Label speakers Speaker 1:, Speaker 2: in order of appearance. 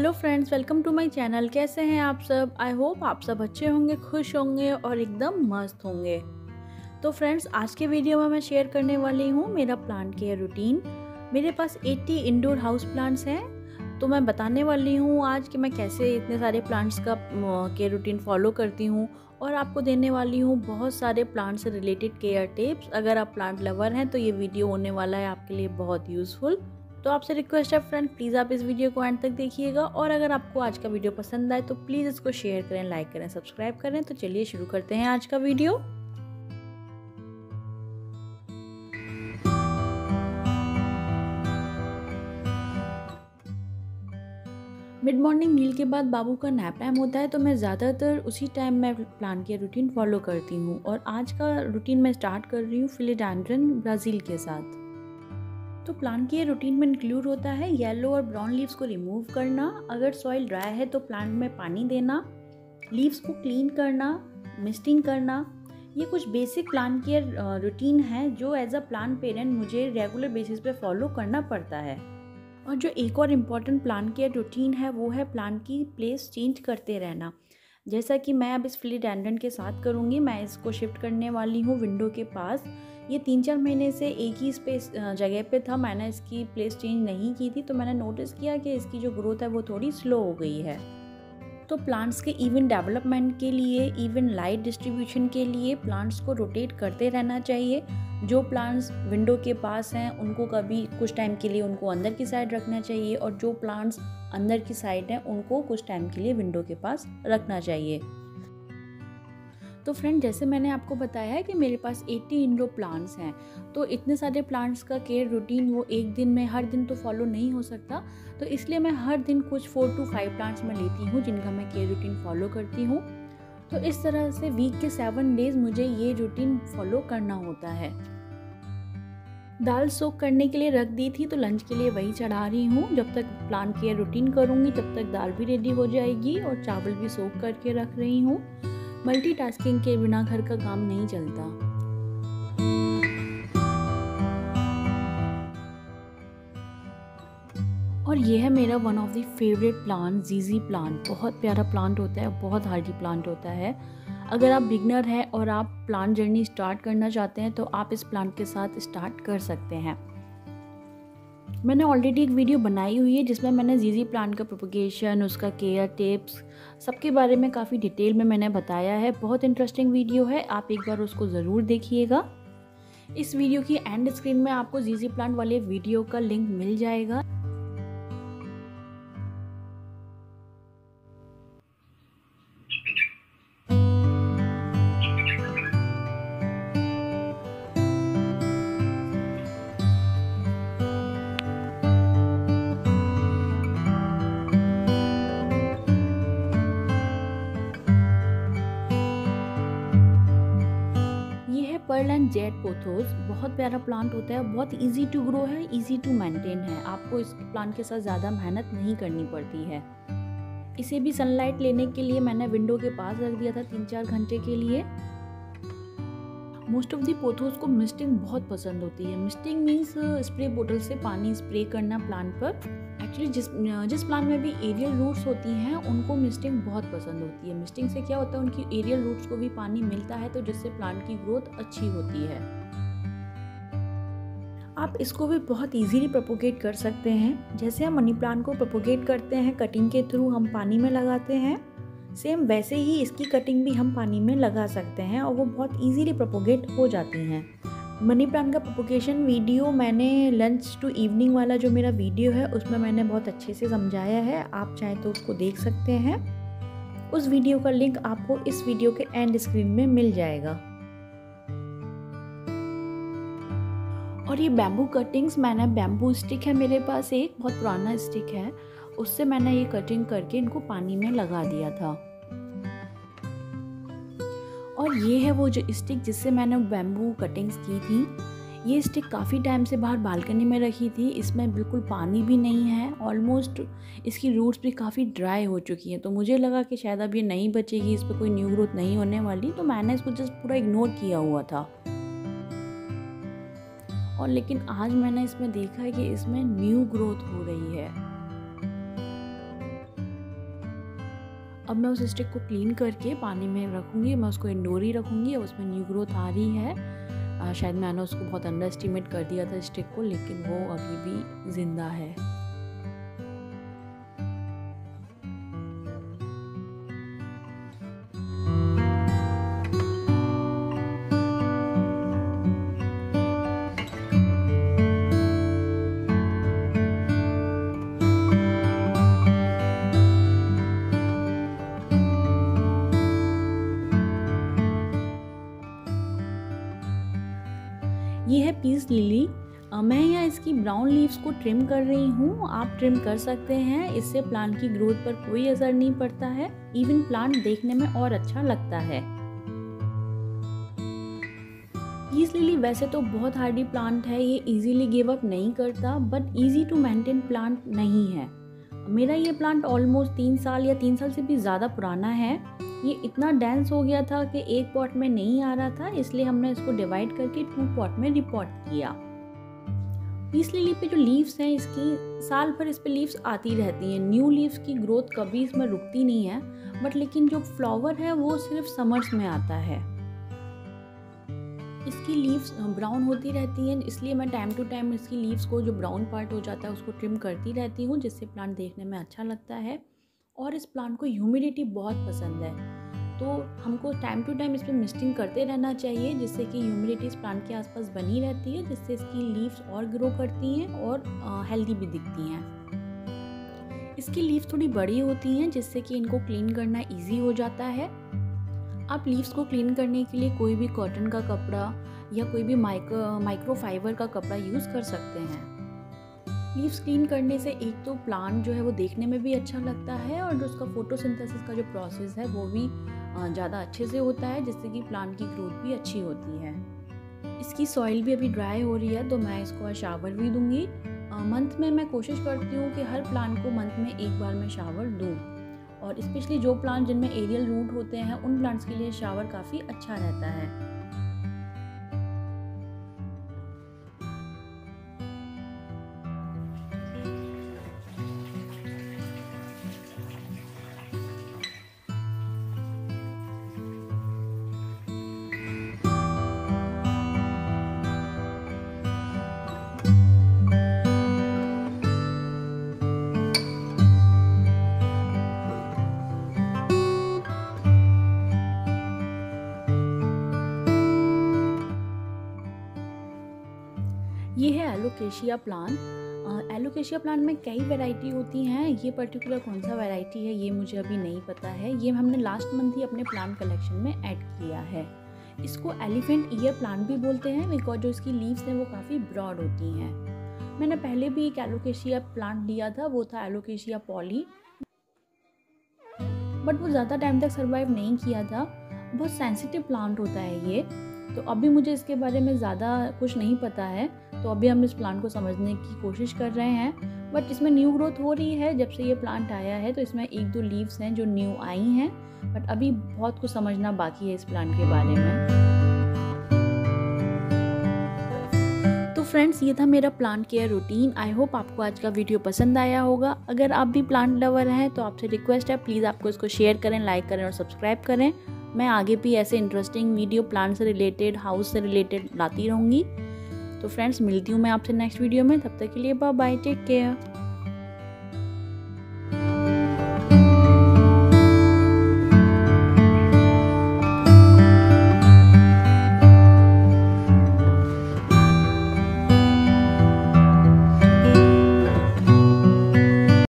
Speaker 1: Hello friends, welcome to my channel. कैसे हैं आप सब? आई होप आप सब अच्छे होंगे, खुश होंगे और एकदम मस्त होंगे। तो फ्रेंड्स, आज के वीडियो में मैं शेयर करने वाली हूँ मेरा प्लांट केयर रूटीन। मेरे पास 80 इंडोर हाउस प्लांट्स हैं, तो मैं बताने वाली हूँ आज कि मैं कैसे इतने सारे प्लांट्स का केयर रूटीन फॉलो करती हूँ, और आपको देने वाली हूँ बहुत सारे प्लांट से रिलेटेड केयर टिप्स। अगर आप प्लांट लवर हैं तो ये वीडियो होने वाला है आपके लिए बहुत यूज़फुल। तो आपसे रिक्वेस्ट है फ्रेंड, प्लीज़ आप इस वीडियो को एंड तक देखिएगा, और अगर आपको आज का वीडियो पसंद आए तो प्लीज़ इसको शेयर करें, लाइक करें, सब्सक्राइब करें। तो चलिए शुरू करते हैं आज का वीडियो। मिड मॉर्निंग मील के बाद बाबू का नैप टाइम होता है, तो मैं ज़्यादातर उसी टाइम में प्लांट केयर रूटीन फॉलो करती हूँ, और आज का रूटीन मैं स्टार्ट कर रही हूँ फिलिडेंड्रन ब्राज़ील के साथ। तो प्लांट केयर रूटीन में इंक्लूड होता है येलो और ब्राउन लीव्स को रिमूव करना, अगर सॉइल ड्राई है तो प्लांट में पानी देना, लीव्स को क्लीन करना, मिस्टिंग करना। ये कुछ बेसिक प्लांट केयर रूटीन है जो एज अ प्लांट पेरेंट मुझे रेगुलर बेसिस पे फॉलो करना पड़ता है। और जो एक और इम्पॉर्टेंट प्लांट केयर रूटीन है वो है प्लांट की प्लेस चेंज करते रहना। जैसा कि मैं अब इस फिलिडेंड्रन के साथ करूँगी, मैं इसको शिफ्ट करने वाली हूँ विंडो के पास। ये 3-4 महीने से एक ही स्पेस जगह पे था, मैंने इसकी प्लेस चेंज नहीं की थी, तो मैंने नोटिस किया कि इसकी जो ग्रोथ है वो थोड़ी स्लो हो गई है। तो प्लांट्स के इवन डेवलपमेंट के लिए, इवन लाइट डिस्ट्रीब्यूशन के लिए प्लांट्स को रोटेट करते रहना चाहिए। जो प्लांट्स विंडो के पास हैं उनको कभी कुछ टाइम के लिए उनको अंदर की साइड रखना चाहिए, और जो प्लांट्स अंदर की साइड हैं उनको कुछ टाइम के लिए विंडो के पास रखना चाहिए। तो फ्रेंड, जैसे मैंने आपको बताया है कि मेरे पास 80 इंडोर प्लांट्स हैं, तो इतने सारे प्लांट्स का केयर रूटीन वो एक दिन में हर दिन तो फॉलो नहीं हो सकता, तो इसलिए मैं हर दिन कुछ 4 to 5 प्लांट्स में लेती हूँ जिनका मैं केयर रूटीन फॉलो करती हूँ। तो इस तरह से वीक के 7 डेज मुझे ये रूटीन फॉलो करना होता है। दाल सोक करने के लिए रख दी थी, तो लंच के लिए वही चढ़ा रही हूँ। जब तक प्लांट केयर रूटीन करूँगी तब तक दाल भी रेडी हो जाएगी, और चावल भी सोक करके रख रही हूँ। मल्टीटास्किंग के बिना घर का काम नहीं चलता। और ये है मेरा one of the favourite plant, जीजी प्लांट। बहुत प्यारा प्लांट होता है, बहुत हार्डी प्लांट होता है। अगर आप बिगनर हैं और आप प्लांट जर्नी स्टार्ट करना चाहते हैं तो आप इस प्लांट के साथ स्टार्ट कर सकते हैं। मैंने ऑलरेडी एक वीडियो बनाई हुई है जिसमें मैंने जीजी प्लांट का प्रोपगेशन, उसका केयर टिप्स, सबके बारे में काफ़ी डिटेल में मैंने बताया है। बहुत इंटरेस्टिंग वीडियो है, आप एक बार उसको ज़रूर देखिएगा। इस वीडियो की एंड स्क्रीन में आपको जीजी प्लांट वाले वीडियो का लिंक मिल जाएगा। पर्ल एंड जेड पोथोस बहुत प्यारा प्लांट होता है, बहुत इजी टू ग्रो है, इजी टू मेंटेन है। आपको इस प्लांट के साथ ज़्यादा मेहनत नहीं करनी पड़ती है। इसे भी सनलाइट लेने के लिए मैंने विंडो के पास रख दिया था 3-4 घंटे के लिए। मोस्ट ऑफ दी पोथोस को मिस्टिंग बहुत पसंद होती है। मिस्टिंग मीन्स स्प्रे बोतल से पानी स्प्रे करना प्लांट पर। एक्चुअली जिस प्लांट में भी एरियल रूट्स होती हैं उनको मिस्टिंग बहुत पसंद होती है। मिस्टिंग से क्या होता है, उनकी एरियल रूट्स को भी पानी मिलता है, तो जिससे प्लांट की ग्रोथ अच्छी होती है। आप इसको भी बहुत इजीली प्रोपोगेट कर सकते हैं। जैसे हम मनी प्लांट को प्रोपोगेट करते हैं कटिंग के थ्रू, हम पानी में लगाते हैं, सेम वैसे ही इसकी कटिंग भी हम पानी में लगा सकते हैं और वो बहुत इजीली प्रोपोगेट हो जाती हैं। मनी प्लांट का प्रोपोगेशन वीडियो मैंने लंच टू इवनिंग वाला जो मेरा वीडियो है उसमें मैंने बहुत अच्छे से समझाया है, आप चाहें तो उसको देख सकते हैं। उस वीडियो का लिंक आपको इस वीडियो के एंड स्क्रीन में मिल जाएगा। और ये बैम्बू कटिंग्स, मैंने बैम्बू स्टिक है मेरे पास, एक बहुत पुराना स्टिक है, उससे मैंने ये कटिंग करके इनको पानी में लगा दिया था। और ये है वो जो स्टिक जिससे मैंने बैम्बू कटिंग्स की थी। ये स्टिक काफ़ी टाइम से बाहर बालकनी में रखी थी, इसमें बिल्कुल पानी भी नहीं है, ऑलमोस्ट इसकी रूट्स भी काफ़ी ड्राई हो चुकी हैं, तो मुझे लगा कि शायद अब ये नहीं बचेगी, इस पर कोई न्यू ग्रोथ नहीं होने वाली, तो मैंने इसको जस्ट पूरा इग्नोर किया हुआ था। और लेकिन आज मैंने इसमें देखा है कि इसमें न्यू ग्रोथ हो रही है। अब मैं उस स्टिक को क्लीन करके पानी में रखूँगी, मैं उसको इंडोर ही रखूँगी। अब उसमें न्यू ग्रोथ आ रही है। शायद मैंने उसको बहुत अंडर एस्टिमेट कर दिया था स्टिक को, लेकिन वो अभी भी ज़िंदा है। ये है पीस लिली। मैं यहाँ इसकी ब्राउन लीव्स को ट्रिम कर रही हूँ। आप ट्रिम कर सकते हैं, इससे प्लांट की ग्रोथ पर कोई असर नहीं पड़ता है। इवन प्लांट देखने में और अच्छा लगता है। पीस लिली वैसे तो बहुत हार्डी प्लांट है, ये इजीली गिव अप नहीं करता, but easy to maintain plant नहीं है। मेरा ये प्लांट ऑलमोस्ट 3 साल या 3 साल से भी ज़्यादा पुराना है। ये इतना डेंस हो गया था कि एक पॉट में नहीं आ रहा था, इसलिए हमने इसको डिवाइड करके 2 पॉट में रिपॉट किया। पीस लिली पे जो लीव्स हैं, इसकी साल भर इस पे लीव्स आती रहती हैं। न्यू लीव्स की ग्रोथ कभी इसमें रुकती नहीं है, बट लेकिन जो फ्लावर है वो सिर्फ समर्स में आता है। इसकी लीव्स ब्राउन होती रहती हैं, इसलिए मैं टाइम टू टाइम इसकी लीव्स को जो ब्राउन पार्ट हो जाता है उसको ट्रिम करती रहती हूँ, जिससे प्लांट देखने में अच्छा लगता है। और इस प्लांट को ह्यूमिडिटी बहुत पसंद है, तो हमको टाइम टू टाइम इस पर मिस्टिंग करते रहना चाहिए, जिससे कि ह्यूमिडिटी इस प्लांट के आसपास बनी रहती है, जिससे इसकी लीव्स और ग्रो करती हैं और हेल्दी भी दिखती हैं। इसकी लीव्स थोड़ी बड़ी होती हैं, जिससे कि इनको क्लीन करना ईजी हो जाता है। आप लीव्स को क्लीन करने के लिए कोई भी कॉटन का कपड़ा या कोई भी माइक्रो फाइबर का कपड़ा यूज़ कर सकते हैं। लीव्स क्लीन करने से एक तो प्लांट जो है वो देखने में भी अच्छा लगता है, और जो उसका फोटोसिंथेसिस का जो प्रोसेस है वो भी ज़्यादा अच्छे से होता है, जिससे कि प्लांट की ग्रोथ भी अच्छी होती है। इसकी सॉइल भी अभी ड्राई हो रही है, तो मैं इसको शावर भी दूंगी। मंथ में मैं कोशिश करती हूँ कि हर प्लांट को मंथ में एक बार मैं शावर दूँ, और स्पेशली जो प्लांट जिनमें एरियल रूट होते हैं उन प्लांट्स के लिए शावर काफ़ी अच्छा रहता है। ये है एलोकेशिया प्लांट। एलोकेशिया प्लांट में कई वैरायटी होती हैं, ये पर्टिकुलर कौन सा वैरायटी है ये मुझे अभी नहीं पता है। ये हमने लास्ट मंथ ही अपने प्लांट कलेक्शन में ऐड किया है। इसको एलिफेंट ईयर प्लांट भी बोलते हैं, बिकॉज जो इसकी लीव्स हैं वो काफ़ी ब्रॉड होती हैं। मैंने पहले भी एक एलोकेशिया प्लांट लिया था, वो था एलोकेशिया पॉली, बट वो ज़्यादा टाइम तक सर्वाइव नहीं किया था। बहुत सेंसिटिव प्लांट होता है ये, तो अभी मुझे इसके बारे में ज़्यादा कुछ नहीं पता है, तो अभी हम इस प्लांट को समझने की कोशिश कर रहे हैं। बट इसमें न्यू ग्रोथ हो रही है, जब से ये प्लांट आया है तो इसमें 1-2 लीव्स हैं जो न्यू आई हैं, बट अभी बहुत कुछ समझना बाकी है इस प्लांट के बारे में। तो फ्रेंड्स, ये था मेरा plant care routine. I hope आपको आज का वीडियो पसंद आया होगा। अगर आप भी प्लांट लवर हैं तो आपसे रिक्वेस्ट है, प्लीज़ आपको इसको शेयर करें, लाइक करें और सब्सक्राइब करें। मैं आगे भी ऐसे इंटरेस्टिंग वीडियो प्लांट से रिलेटेड, हाउस से रिलेटेड लाती रहूँगी। तो फ्रेंड्स, मिलती हूँ मैं आपसे नेक्स्ट वीडियो में। तब तक के लिए बाय बाय, टेक केयर।